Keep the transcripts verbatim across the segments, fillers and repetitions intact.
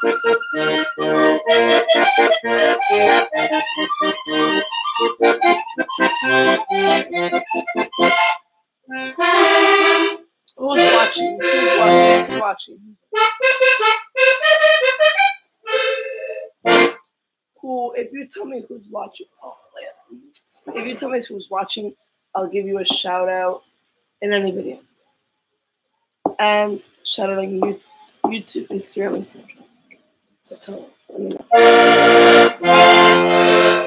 Who's watching? Who's watching? Who's watching? Who? If you tell me who's watching, oh, yeah. If you tell me who's watching, I'll give you a shout out in any video. And shout out on YouTube, YouTube Instagram, and Snapchat. So tell me. Let me know.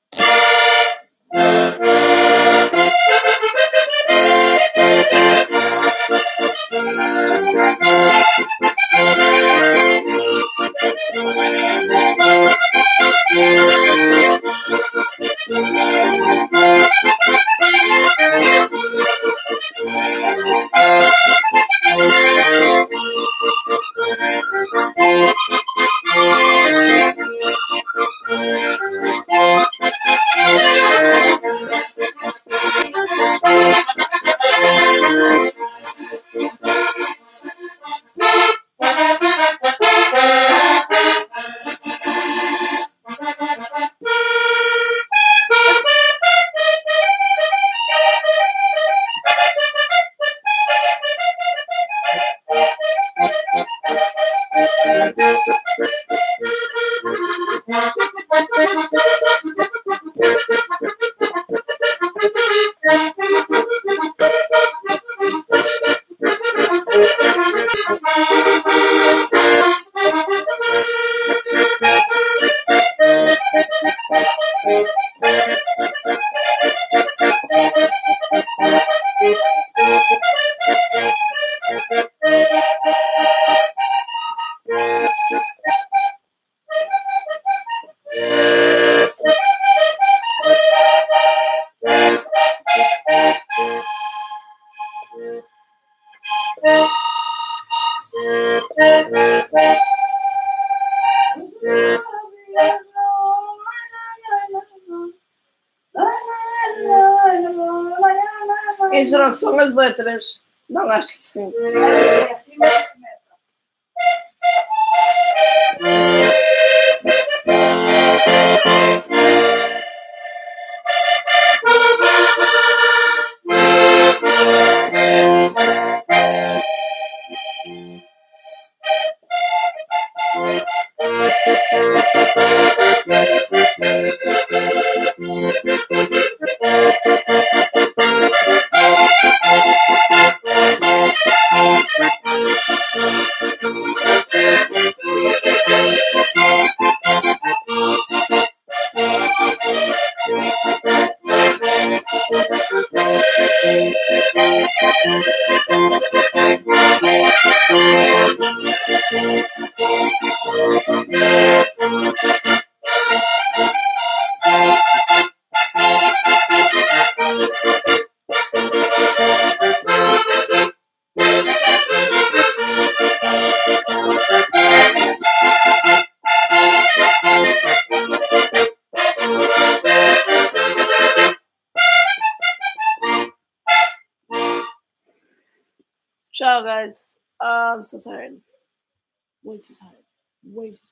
Isso não são as letras. Não, acho que sim. Ciao, guys. Uh, I'm so tired. Way too tired. Way too tired.